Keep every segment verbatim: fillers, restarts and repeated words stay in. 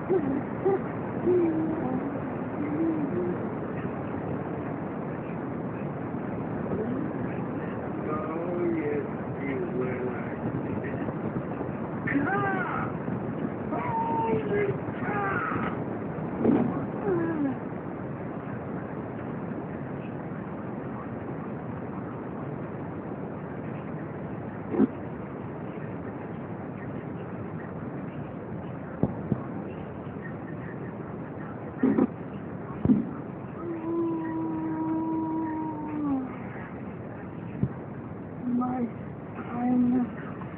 My son,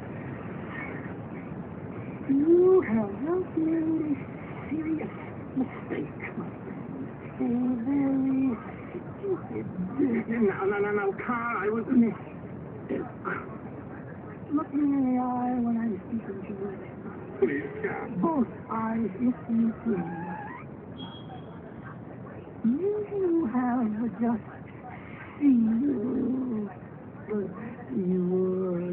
you have a very serious mistake, my friend. A very stupid... No, no, no, no, Carl, I was... Look me in the eye when I'm speaking to you. Please, Carl. Both eyes, if you please. You have just seen... You would.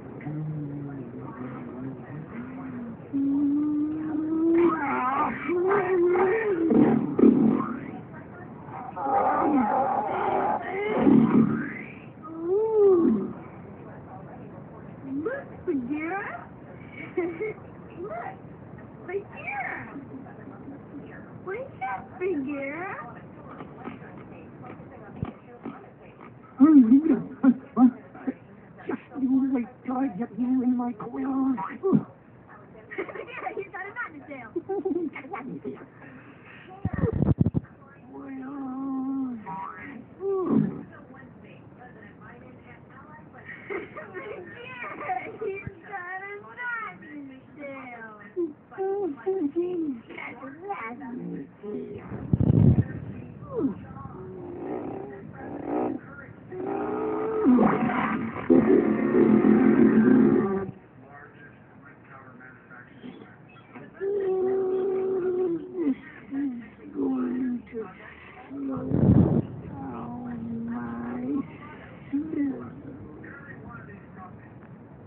Look, Bagheera. Look, Bagheera. Wake up, Bagheera. What? Just you wait till I get you in my quills. Yeah, he's got a knot in his tail. Quills. Yeah, he's got a knot in his tail. He's got a knot in his tail.